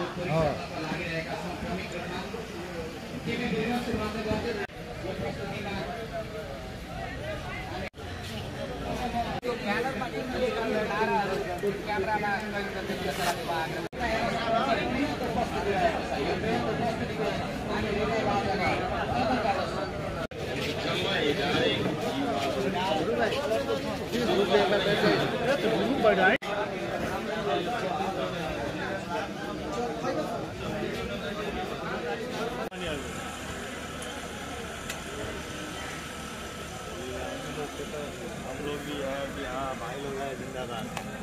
हम लोग भी है कि हाँ भाई लोग हैं जिंदाबाद।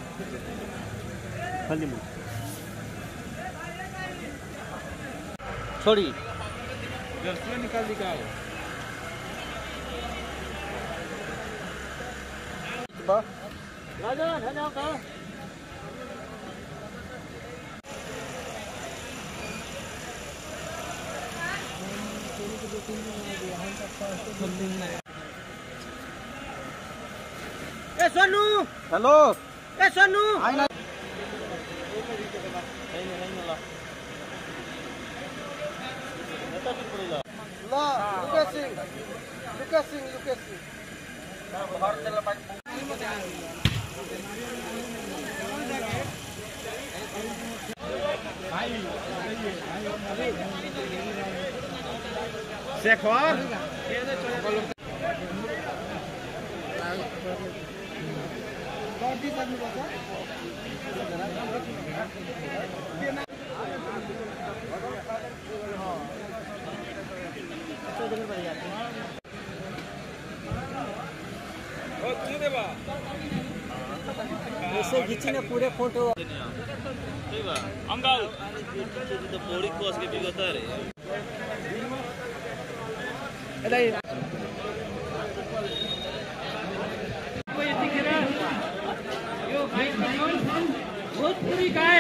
छोड़ी निकाल दी का राजा राजा का ए सोनू हेलो ए सोनू आइना शेखर ऐसे खींचने पूरे फोटो अंगाल तो बॉडी कोस के बिगता रे भोजपुरी गाय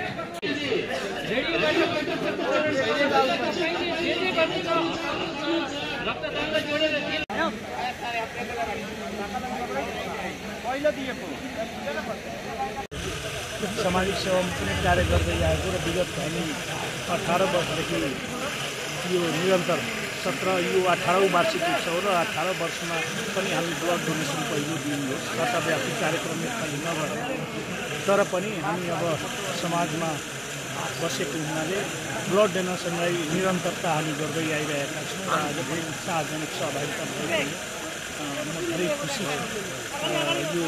सामाजिक सेवा पनि कार्य गर्दै आएको र विगत हामी 18 वर्षदेखि यो निरन्तर 18औं वार्षिक उत्सव र 18 वर्षमा पनि हामी ब्लड डोनेसन पहिलो दिन हो सर्वव्यापी कार्यक्रम खालि नभएर तर पनि हामी अब समाजमा बसेको हुनाले ब्लड डोनेसनलाई निरन्तरता हामी गर्दै आइरहेका छौँ र आज पनि सार्वजनिक सहभागिता भएको म धेरै खुसी छु यो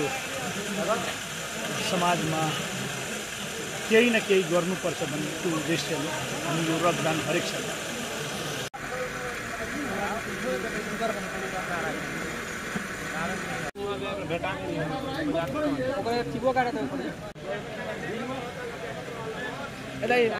समाजमा केही न केही गर्नुपर्छ भन्ने त्यो उद्देश्यले हामी यो रक्तदान हरेक साल ओकरे थिबो काटे त